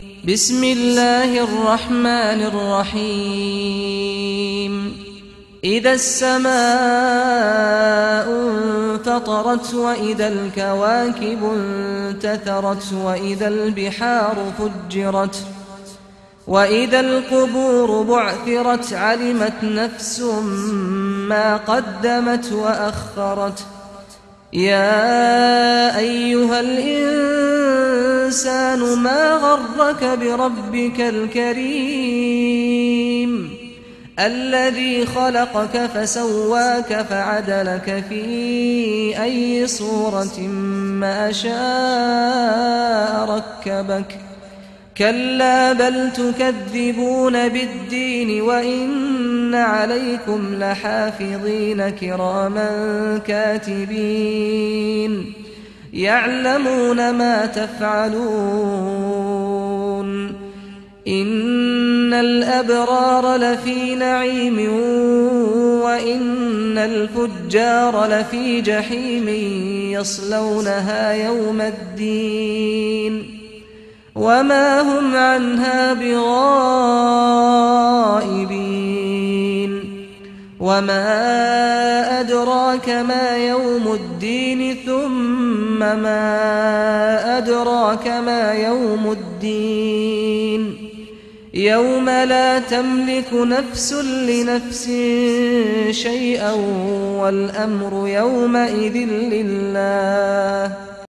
بسم الله الرحمن الرحيم إذا السماء انفطرت وإذا الكواكب انتثرت وإذا البحار فجرت وإذا القبور بعثرت علمت نفس ما قدمت وأخرت يا أيها الإنسان ما غرك بربك الكريم الذي خلقك فسواك فعدلك في أي صورة ما شاء ركبك كلا بل تكذبون بالدين وإن عليكم لحافظين كراما كاتبين يعلمون ما تفعلون إن الأبرار لفي نعيم وإن الفجار لفي جحيم يصلونها يوم الدين وما هم عنها بغائبين وما أدراك ما يوم الدين ثم ما أدراك ما يوم الدين يوم لا تملك نفس لنفس شيئا والأمر يومئذ لله